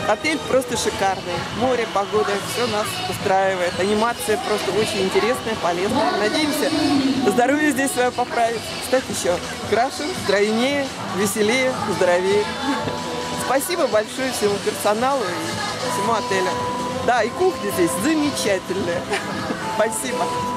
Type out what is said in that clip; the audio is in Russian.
Отель просто шикарный. Море, погода, все нас устраивает. Анимация просто очень интересная, полезная. Надеемся, здоровье здесь свое поправить. Стать еще краше, стройнее, веселее, здоровее. Спасибо большое всему персоналу и всему отелю. Да, и кухня здесь замечательная. Спасибо.